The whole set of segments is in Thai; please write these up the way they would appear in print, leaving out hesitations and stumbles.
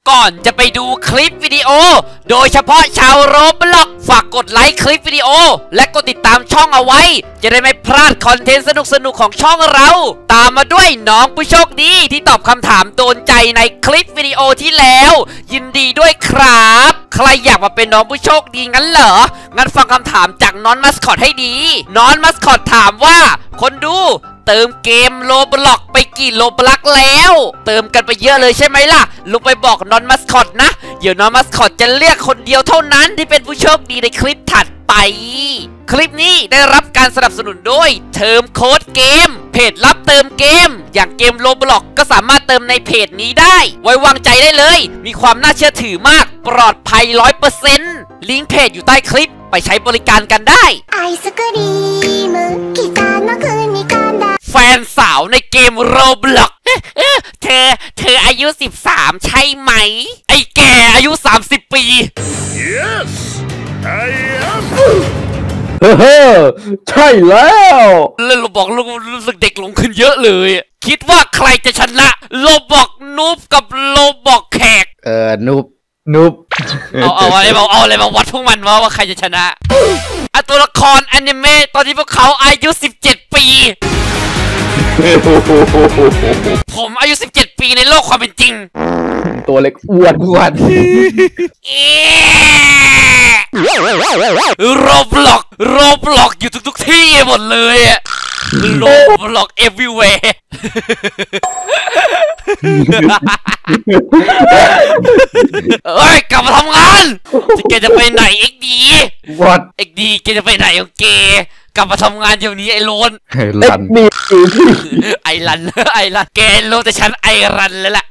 ก่อนจะไปดูคลิปวิดีโอโดยเฉพาะชาวโรบล็อกฝากกดไลค์คลิปวิดีโอและกดติดตามช่องเอาไว้จะได้ไม่พลาดคอนเทนต์สนุกๆของช่องเราตามมาด้วยน้องผู้โชคดีที่ตอบคำถามโดนใจในคลิปวิดีโอที่แล้วยินดีด้วยครับใครอยากมาเป็นน้องผู้โชคดีงั้นเหรองั้นฟังคำถามจากน้องมัสคอตให้ดีน้องมัสคอตถามว่าคนดูเติมเกมโลบล็อกไปกี่โลบลักแล้วเติมกันไปเยอะเลยใช่ไหมล่ะลงไปบอกน้องมัสคอตนะเดี๋ยวน้องมัสคอตจะเลือกคนเดียวเท่านั้นที่เป็นผู้โชคดีในคลิปถัดไปคลิปนี้ได้รับการสนับสนุนโดยเติมโค้ดเกมเพจรับเติมเกมอย่างเกมโลบล็อกก็สามารถเติมในเพจนี้ได้ไว้วางใจได้เลยมีความน่าเชื่อถือมากปลอดภัย 100% ลิงก์เพจอยู่ใต้คลิปไปใช้บริการกันได้แฟนสาวในเกมโรบล็อกเธออายุ13ใช่ไหมไอ้แกอายุ30 ปี Yes I am ใช่แล้วเล่นโรบล็อกรู้สึกเด็กลงขึ้นเยอะเลยคิดว่าใครจะชนะโรบล็อกนูบกับโรบล็อกแขกนุบเอาอะไรมาวัดพวกมันว่าใครจะชนะตัวละครอนิเมะตอนนี้พวกเขาอายุ17 ปีผมอายุ17 ปีในโลกความเป็นจริงตัวเล็กอ้วนโรบล็อกอยู่ทุกที่หมดเลยโรบล็อก everywhere เอ้ยกลับมาทำงานแกจะไปไหนเอ็กดีแกจะไปไหนของแกกลับมาทำงานเดี๋ยวนี้ไอ้โลนไอรันแกโลแต่ฉันไอรันแล้วล่ะ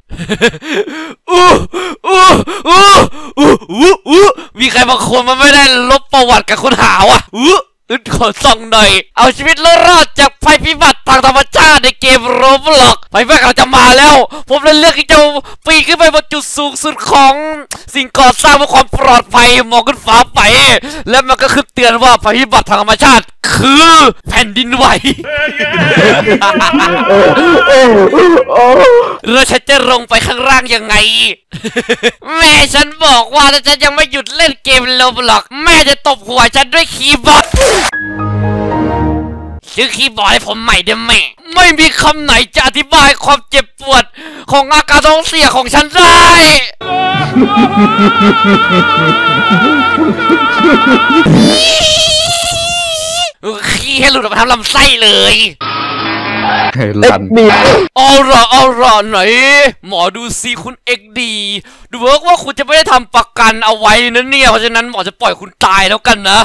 มีใครบางคนมันไม่ได้ลบประวัติกับคนหาวอ่ะขอส่องหน่อยเอาชีวิตรอดจากภัยพิบัติทางธรรมชาติในเกมโรบล็อกภัยพิบัติเราจะมาแล้วผมเลยเลือกที่จะปีนขึ้นไปบนจุดสูงสุดของสิ่งก่อสร้างเพื่อความปลอดภัยมองขึ้นฟ้าไปและมันก็ขึ้นเตือนว่าภัยพิบัติทางธรรมชาติคือแผ่นดินไหวแล้วฉันจะลงไปข้างล่างยังไงแม่ฉันบอกว่าถ้าฉันยังไม่หยุดเล่นเกมโรบล็อกแม่จะตบหัวฉันด้วยคีย์บอร์ดซื้อคีย์บอร์ดให้ผมใหม่ได้ไหมไม่มีคำไหนจะอธิบายความเจ็บปวดของอาการท้องเสียของฉันได้ขี้ให้หลุดออกมาทำลำไส้เลยเอาล่ะไหนหมอดูซิคุณเอ็กดีดูว่าคุณจะไม่ได้ทำประกันเอาไว้นะเนี่ยเพราะฉะนั้นหมอจะปล่อยคุณตายแล้วกันนะ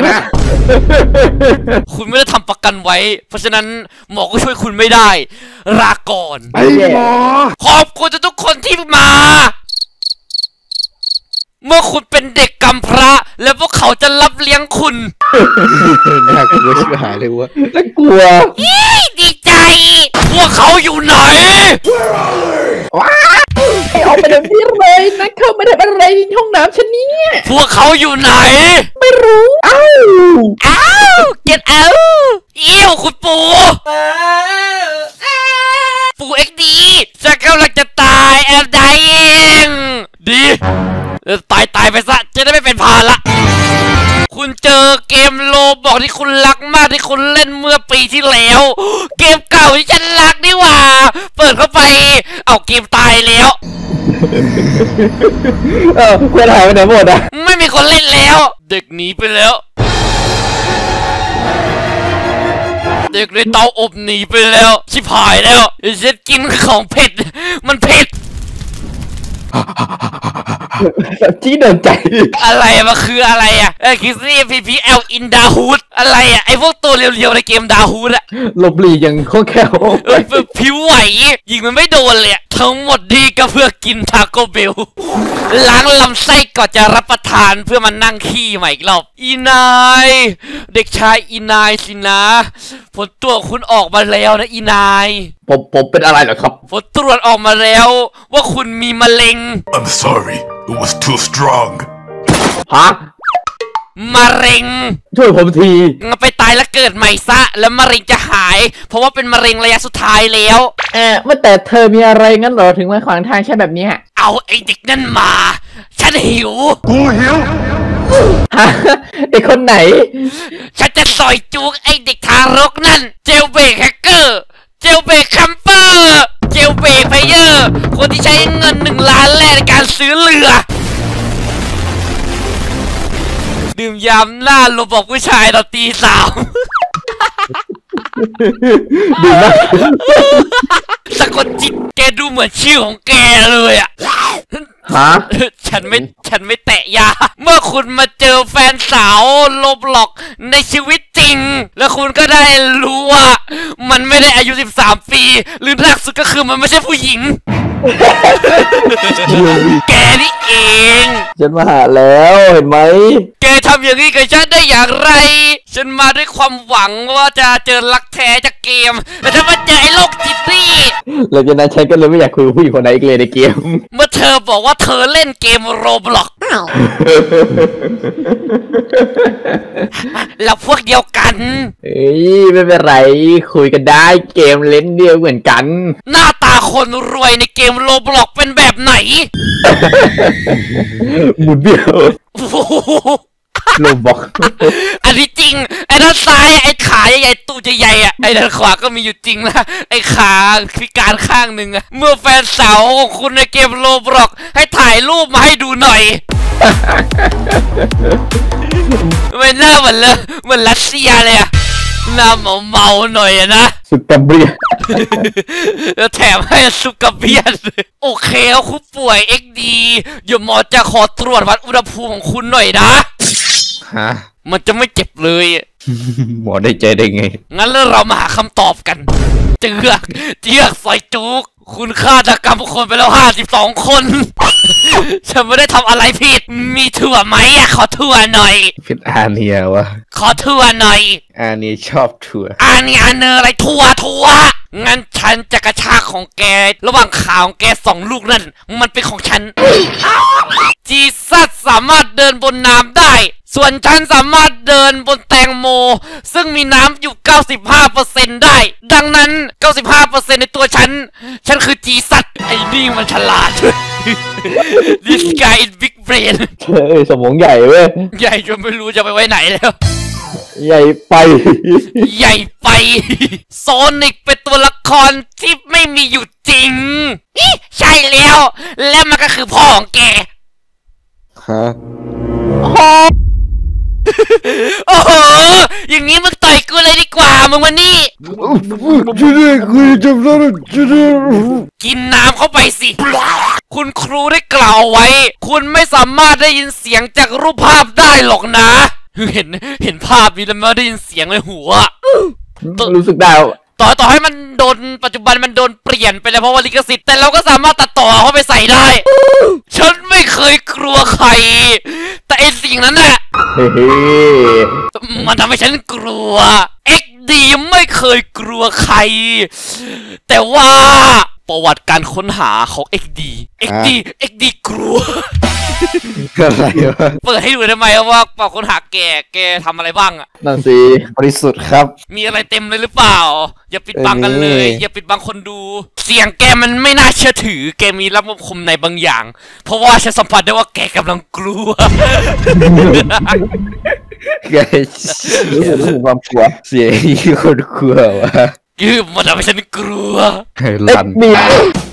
คุณไม่ได้ทำประกันไว้เพราะฉะนั้นหมอก็ช่วยคุณไม่ได้ลาก่อนไอ้หมอขอบคุณทุกคนที่มาเมื่อคุณเป็นเด็กกำพร้าแล้วพวกเขาจะรับเลี้ยงคุณน่ากลัวชิบหายเลยวะน่ากลัวดีใจพวกเขาอยู่ไหนว้าออกไปเดี๋ยวนี้เลยนะเขาไม่ได้อะไรในห้องน้ำฉันเนี่ยพวกเขาอยู่ไหนไม่รู้อ้าวเก็ตเอาคุณปู่เอ็กดีฉันกำลังจะตายแอบตายเองดีตายไปซะจะได้ไม่เป็นภาระคุณเจอเกมโลบอกที่คุณรักมากที่คุณเล่นเมื่อปีที่แล้วเกมเก่าที่ฉันรักนี่หว่าเปิดเข้าไปเอาเกมตายแล้วเพื่อนหายไปไหนหมดอ่ะไม่มีคนเล่นแล้วเด็กหนีไปแล้วเด็กในเตาอบหนีไปแล้วชิบหายแล้วฉันกินของเผ็ดมันเผ็ดจี้เดินใจอะไรมันคืออะไรอ่ะคิสซี่PPLอินดาฮูดอะไรอ่ะไอพวกตัวเรียวๆในเกมดาฮูดอ่ะหลบหลีอย่างโคตรแค่ผิวไหวยิงมันไม่โดนเลยทั้งหมดดีก็เพื่อกินทาโกเบลล้างลำไส้ก่อนจะรับประทานเพื่อมานั่งขี้ใหม่อีกรอบอีนายเด็กชายอีนายสินะผลตรวจคุณออกมาแล้วนะอีนายผมเป็นอะไรเหรอครับผลตรวจออกมาแล้วว่าคุณมีมะเร็ง I'm sorry it was too strong ฮะมะเร็งช่วยผมทีไปตายแล้วเกิดใหม่ซะแล้วมะเร็งจะหายเพราะว่าเป็นมะเร็งระยะสุดท้ายแล้วว่าแต่เธอมีอะไรงั้นเหรอถึงมาขวางทางใช่แบบนี้เอาเอาไอ้เด็กนั่นมาฉันหิวฮะไอคนไหนฉันจะซอยจูกไอ้เด็กทารกนั่นเจลเบรกแฮกเกอร์เจลเบรกคัมเปอร์เจลเบรกเพเยอร์คนที่ใช้เงิน1 ล้านแรกในการซื้อเรือดื่มยามหน้าลบบอกผู้ชายตอนตี 3 ดูนะสะกดจิตแกดูเหมือนชื่อของแกเลยอะฮะฉันไม่แตะยา เมื่อคุณมาเจอแฟนสาวโลบล็อกในชีวิตจริง แล้วคุณก็ได้รู้ว่า มันไม่ได้อายุ13 ปี หรือหนักสุดก็คือมันไม่ใช่ผู้หญิง แกนี่เองฉันมาหาแล้วเห็นไหมแกทำอย่างนี้กับฉันได้อย่างไร ฉันมาด้วยความหวังว่าจะเจอรักแท้จากเกม แต่ถ้ามาเจอไอ้โรคจิตนี่หลังจากนั้นฉันก็เลยไม่อยากคุยกับผู้หญิงคนไหนอีกเลยในเกมเมื่อเธอบอกว่าเธอเล่นเกมโรบล็อก เราพวกเดียวกันเฮ้ยไม่เป็นไรคุยกันได้เกมเล่นเดียวเหมือนกันหน้าตาคนรวยในเกมโรบล็อกเป็นแบบไหนหมุนเดียวโอ้โหโลบอกอันนี้จริง ไอ้ด้านซ้ายไอ้ขาใหญ่ๆตูดใหญ่ๆอ่ะ ไอ้ด้านขวาก็มีอยู่จริงนะ ไอ้ขาพิการข้างหนึ่งอ่ะ เมื่อแฟนสาวของคุณในเกมโรบล็อกให้ถ่ายรูปมาให้ดูหน่อย ไม่น่าเหมือนรัสเซียเลยอะหน้าเมาๆหน่อยอะนะสุดกำเบียแล้วแถมให้ซุปกระเบียนโอเคเอาคุณป่วย XD เดี๋ยวหมอจะขอตรวจวัดอุณหภูมิของคุณหน่อยนะฮะมันจะไม่เจ็บเลยหมอได้ใจได้ไงงั้นแล้วเรามาหาคำตอบกัน เจือกซอยจุกคุณฆาตกรรมคนไปแล้ว52 คน ฉันไม่ได้ทำอะไรผิด มีถั่วไหมอะขอถั่วหน่อยเป็นอาเนียวะขอถั่วหน่อยอาเนียชอบถั่วอันนี้อันเนออะไรถั่วงั้นฉันจะกระชากของแก ระหว่างขาของแก2 ลูกนั่น มันเป็นของฉัน จีซัสสามารถเดินบนน้ำได้ ส่วนฉันสามารถเดินบนแตงโม ซึ่งมีน้ำอยู่ 95% ได้ ดังนั้น 95% ในตัวฉันคือจีซัสไอ้นี่มันฉลาด This guy is big brain สมองใหญ่เว้ยใหญ่จนไม่รู้จะไปไว้ไหนแล้วใหญ่ไปใหญ่ไป โซนิกเป็นตัวละครที่ไม่มีอยู่จริงอิใช่แล้ว และมันก็คือพ่อของแกฮะโอ้โห อย่างนี้มึงต่อยกูเลยดีกว่า มึงมานี่ช่วยด้วยกูจำได้ช่วยด้วยกินน้ำเข้าไปสิ คุณครูได้กล่าวไว้ คุณไม่สามารถได้ยินเสียงจากรูปภาพได้หรอกนะ เห็นภาพนี้แล้วไม่ได้ยินเสียงเลยหัวรู้สึกได้ต่อให้มันโดนปัจจุบันมันโดนเปลี่ยนไปแล้วเพราะว่าลิขสิทธิ์แต่เราก็สามารถตัดต่อเข้าไปใส่ได้ ฉันไม่เคยกลัวใคร แต่ไอสิ่งนั้นน่ะเฮ้มันทำให้ฉันกลัว XD ไม่เคยกลัวใคร แต่ว่าประวัติการค้นหาของ XD กลัวอะไรวะเปิดให้ดูได้ไหมว่าประวัติค้นหาแกทำอะไรบ้างอะนั่นสิบริสุทธิ์ครับมีอะไรเต็มเลยหรือเปล่า อย่าปิดบังกันเลย อย่าปิดบังคนดู เสียงแกมันไม่น่าเชื่อถือ แกมีระบบคมในบางอย่าง เพราะว่าฉันสัมผัสได้ว่าแกกำลังกลัวแกรู้สึกความกลัวเสียงคนกลัววะคือมันทำให้ฉันกลัวลันมี